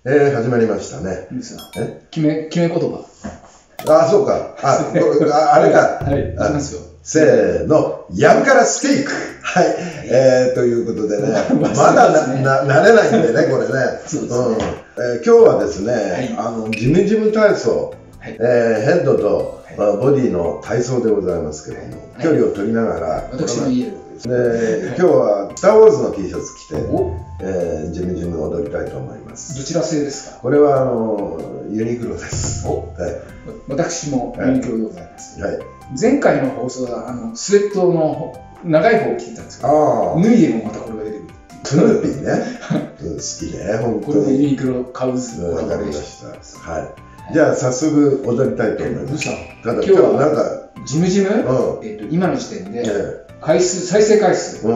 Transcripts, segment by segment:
始まりましたね。 決め言葉。 あ、そうか。あれか。 はい、いきますよ。 せーの、ヤブからステーク。はい。ということでね、まだ慣れないんでね、これね。 そうですね。 今日はですね、ジムジム体操、ヘッドとボディの体操でございますけれども、距離を取りながら、 私の家で今日はスター・ウォーズの T シャツ着て、ジムジム踊りたいと思います。 どちら製ですか？ これはユニクロです。 私もユニクロでございます。 はい、 前回の放送はスウェットの長い方を着てたんですけど、脱いでもまたこれが出てくる。 スヌーピーね。好きね、本当に。 これもユニクロ買うわかりました。はい。じゃあ早速踊りたいと思います。 ただ今日はなんかジムジム、今の時点で再生回数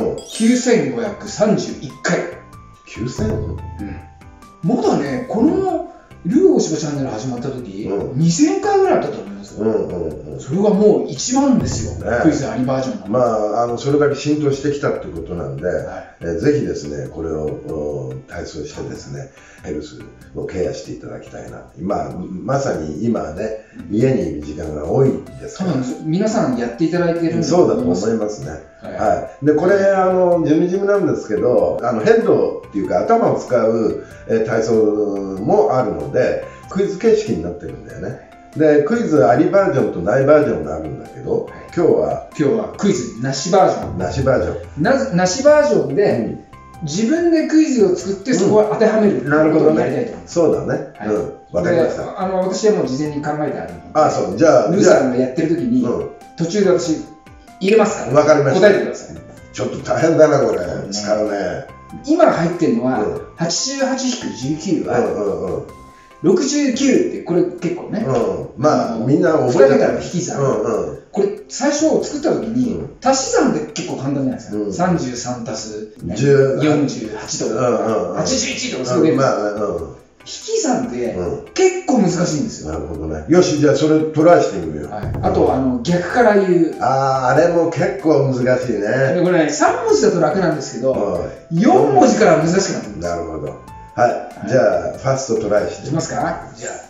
9531回。 9000？ まだね、このルー大柴チャンネル始まった時、2000回ぐらいあったと思いますよ。それがもう1万ですよ、クイズありバージョン。 まあ、それだけ浸透してきたってことなんで、ぜひですね、これを体操してですね、ヘルスをケアしていただきたいな。まさに今ね、家にいる時間が多いんですから。 皆さんやっていただいてるんです。 そうだと思いますね。はい。で、これ、ジムジムなんですけど、ヘッドっていうか頭を使う体操もあるので、クイズ形式になってるんだよね。で、クイズありバージョンとないバージョンがあるんだけど、今日はクイズなしバージョン。 なしバージョン。 なしバージョンで、自分でクイズを作ってそこを当てはめる。 なるほどね。 やりたいと思います。 そうだね。わかりました。 私はもう事前に考えてあるので。 あ、そう。じゃあ、 ルーさんがやってる時に、途中で私入れますから。 わかりました。 答えてください。 ちょっと大変だな、これ。使うね。 今入ってるのは、88-19は、69って、これ結構ね。 まあ、みんな覚えてた引き算。これ、最初作った時に、足し算って結構簡単じゃないですか。33足す48とか、81とかそういうの。引き算って結構難しいんですよ。 なるほどね。よし、じゃあそれトライしてみるよ。 あと、逆から言う。 あれも結構難しいね。 これね、3文字だと楽なんですけど、4文字から難しくなってくるんです。 なるほど。はい。じゃあ、ファーストトライしてみますか？じゃあ。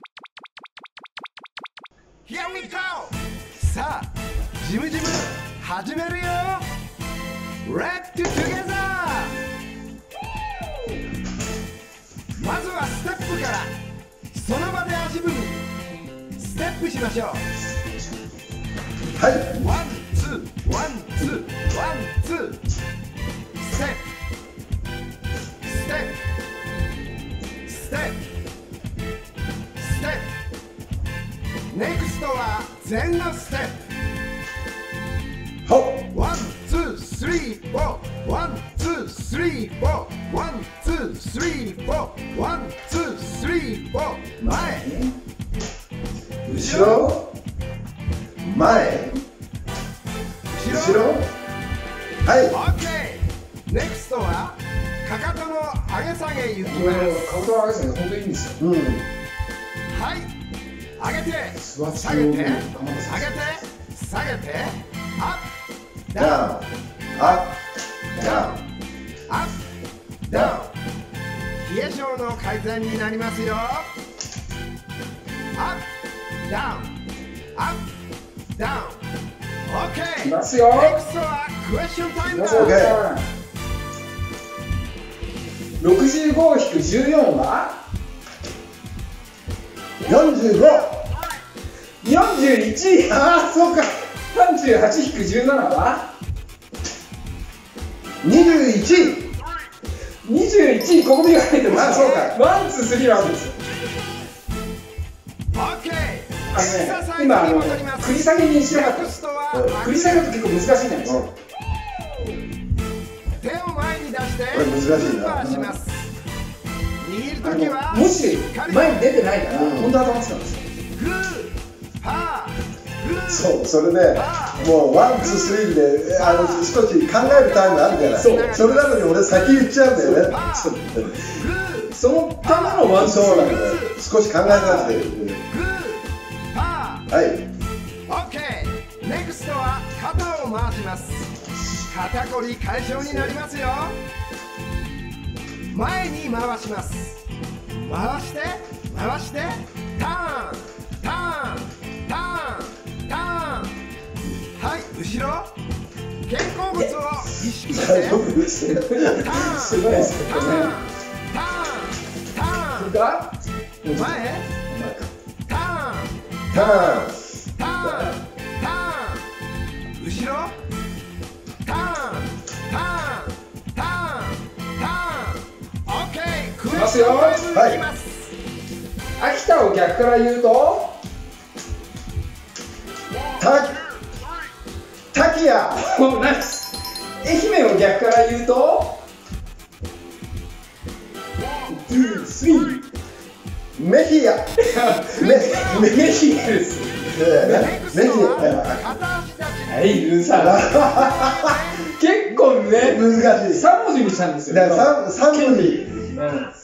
Here we go! さあ、ジムジム始めるよ Let's do together! まずはステップからその場で足踏みステップしましょう。 はい。 ワン、ツー、ワン、ツー、ワン、ツーステップステップステップステップネクストは前のステップ。ワン、ツー、スリー、フォー。ワン、ツー、スリー、フォー。ワン、ツー、スリー、フォー。ワン、ツー、スリー、フォー。前、 後ろ、前、後ろ。はい。 オッケー。ネクストはかかとの上げ下げいきます。 かかとの上げ下げ本当にいいんですよ。 はい。上げて、下げて、上げて、下げて、アップ、ダウン、 アップ、 ダウン、アップ、ダウン。冷え性の改善になりますよ。アップ、ダウン、アップ、ダウン。オッケー。 いますよ。 ネクストはクエスチョンタイムだ。 65-14は 45。 41。ああ、そうか。38-17は 21。 21。ここで言わないと。 あ、そうか。 ワン、ツー、スリーはあるんですよ。 オッケー。 今繰り下げにしなかったです。繰り下げだと結構難しいじゃないですか。 手を前に出してこれ難しいな。 握るときはもし前に出てないから本当は頭つかんですよ。 グー、パー、グー。 そう、それでもうワン、ツー、スリーで少し考えるタイムあるじゃない。それなのに俺先言っちゃうんだよね。 そのためのワン、ツー、 そうなんだよ。少し考えさせて。 グー、パー。 はい。 オッケー。ネクストは肩を回します。肩こり解消になりますよ。前に回します。 回して回してターンターンターンターン。はい後ろ肩甲骨を意識してターンすごいですね。 ターンターンターンが前ターンターンターンターン後ろターンターンターンターン。オッケークイックますよ。 ドライブいきます。 秋田を逆から言うと滝谷。 おナイス。愛媛を逆から言うとメヒア。 メヒエです。 メヒはい、ルーさん。結構ね、 ア。難しい。 3文字にしたんですよ。 だから三文字。 3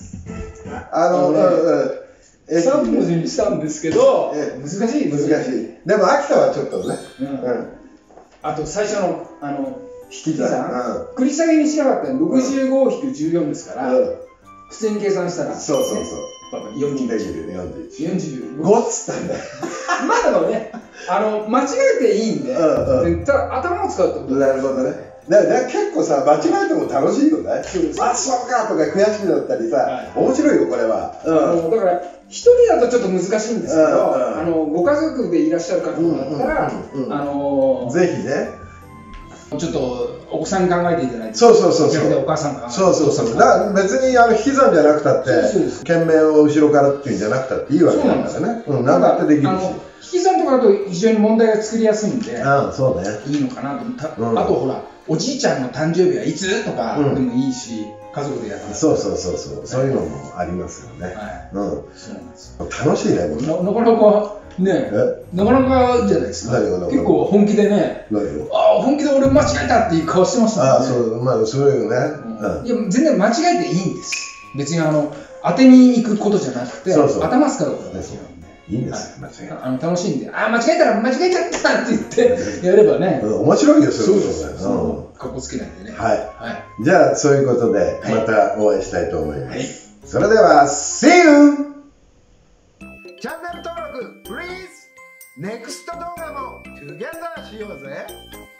文字にしたんですけど、難しい。 難しい。でも秋田はちょっとね。 あと最初の引き算、繰り下げにしなかったら65-14ですから、普通に計算したら、 そうそうそう。 41。 5っつったんだよ。 まあでもね、間違えていいんで、ただ頭を使うってこと。 なるほどね。だから結構さ、間違えても楽しいよね。あ、そうかとか悔しくなったりさ、面白いよこれは。 だから一人だとちょっと難しいんですけど、ご家族でいらっしゃる方だったら、 ぜひね。 ちょっとお子さんに考えていただいて、 そう。お母さん考えて、 そう。だから別に引き算じゃなくたって、懸命を後ろからっていうんじゃなくたっていいわけだからね。何だってできるし。 引き算とかだと非常に問題が作りやすいんで、 そうね。 いいのかなと思った。あとほら、おじいちゃんの誕生日はいつとかでもいいし、家族でやったら。 そう。そういうのもありますよね。そうなんですよ。楽しいね。 なかなかね、なかなかじゃないですか。結構本気でね、本気で俺間違えたっていう顔してましたね。 そういうね。 いや、全然間違えていいんです。別に当てに行くことじゃなくて、頭使うことですよ。 いいんですよ、間違え楽しんで、間違えたら間違えちゃったって言ってやればね。 面白いよ、そういうこと。 かっこつけないでね。 はい。じゃあ、そういうことで、またお会いしたいと思います。それでは、See you! チャンネル登録 Please! ネクスト動画も Together しようぜ。